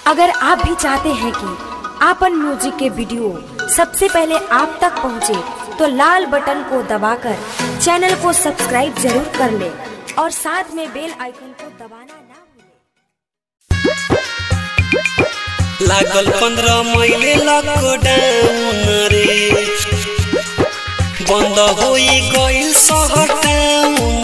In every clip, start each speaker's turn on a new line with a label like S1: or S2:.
S1: अगर आप भी चाहते हैं कि आपन म्यूजिक के वीडियो सबसे पहले आप तक पहुंचे, तो लाल बटन को दबाकर चैनल को सब्सक्राइब जरूर कर ले और साथ में बेल आइकन को दबाना ना भूलें।
S2: लागल 15 महीने लॉकडाउन रे, बंद होई गइल शहर टाउन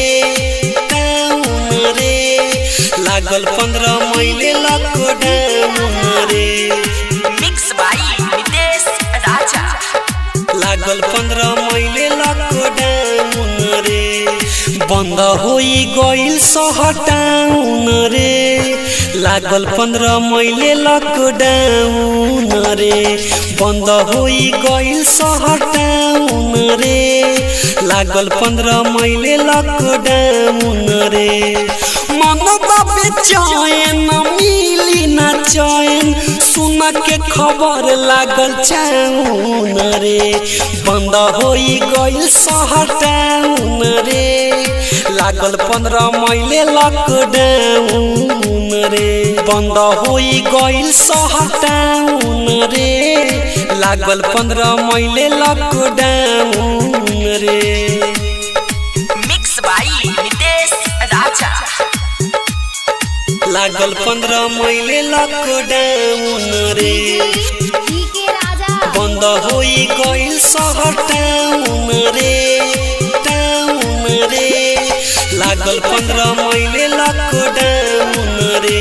S2: रे, लागल 15 महीने लॉकडाउन रे।
S3: Mix by Nitesh Raja.
S2: लागल 15 महीने लॉकडाउन रे, बंद होई गइल शहर टाउन रे। लागल 15 महीने लॉकडाउन रे, बंद होई गइल शहर टाउन रे। लागल 15 महीने लॉकडाउन रे, मन बेचैन मिली ना चैन, सुन के खबर लागल चाउन रे। बंद होई गइल शहर टाउन रे, लागल 15 महीने लॉकडाउन रे। बंद होई गइल शहर टाउन रे, लागल 15 महीने लॉकडाउन रे।
S3: Mix by Nitesh Raja.
S2: लागल 15 महीने लॉकडाउन रे, बंद होई गइल शहर टाउन रे, लागल 15 महीने लॉकडाउन रे।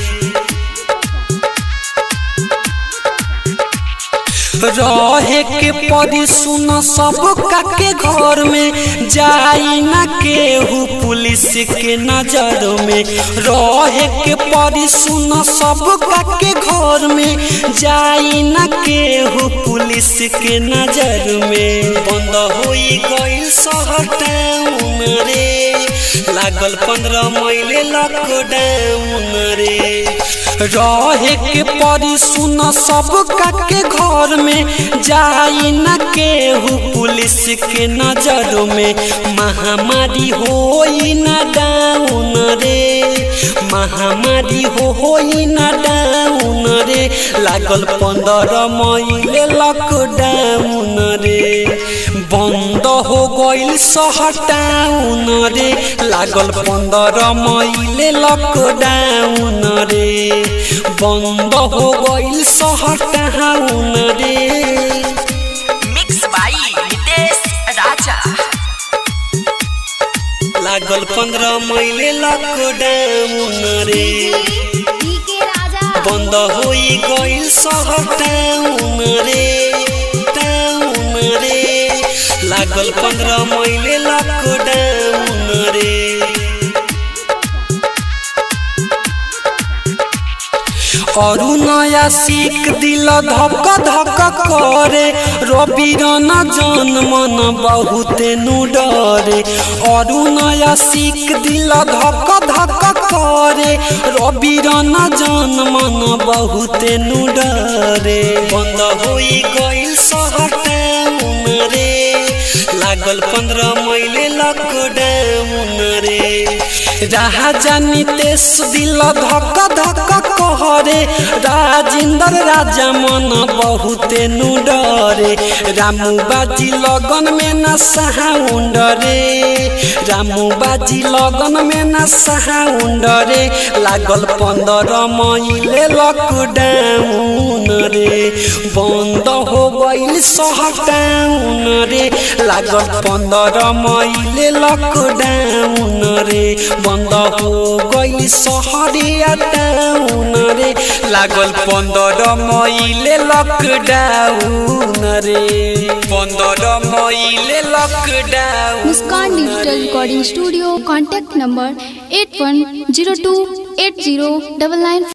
S2: रहे के परी सुन सब के घर में, जाई ना केहू पुलिस के नजर में। रहे के परी सुन सब के घर में, जाई ना केहू पुलिस के नजर में। बंद होई गइल शहर टाउन रे, लागल 15 महीने लॉकडाउन रे। रहे के परी सुन सब के घर में, जाई न केहू पुलिस के नजर में। महामारी होई न डाउन रे, महामारी होई न डाउन रे। लागल 15 महीने लॉकडाउन रे, बंद हो गइल शहर टाउन रे। लागल 15 महीने लॉकडाउन रे, बंद हो गइल शहर टाउन रे।
S3: Mix by Nitesh Raja.
S2: लागल 15 महीने लॉकडाउन रे, बंद होई गइल शहर टाउन रे, लागल 15 महीने लॉकडाउन रे। और नया सीख दिल धक धक करे, रबीर न जन मन बहुते नु डरे। और नया सीख दिल धक धक करे, रबीर न जन मन बहुते नु डरे। बंद होई गइल शहर टाउन रे, लागल 15 महीने लॉकडाउन रे। राजा नितेश दिल धक धक कहरे, राजेंद्र राजा मन बहुते नु डरे। रामू बाजी लगन में न साउंड रे, रामू बाजी लगन में न साउंड रे। लागल 15 महीने लॉकडाउन रे, बंद हो गइल शहर टाउन रे। लागल 15 महीने लॉकडाउन रे, बंद हो गइल शहरिया टाउन रे। लागल 15 महीने लॉकडाउन रे, 15 महीने lockdown.
S4: Muskan digital recording studio, contact number 81028099।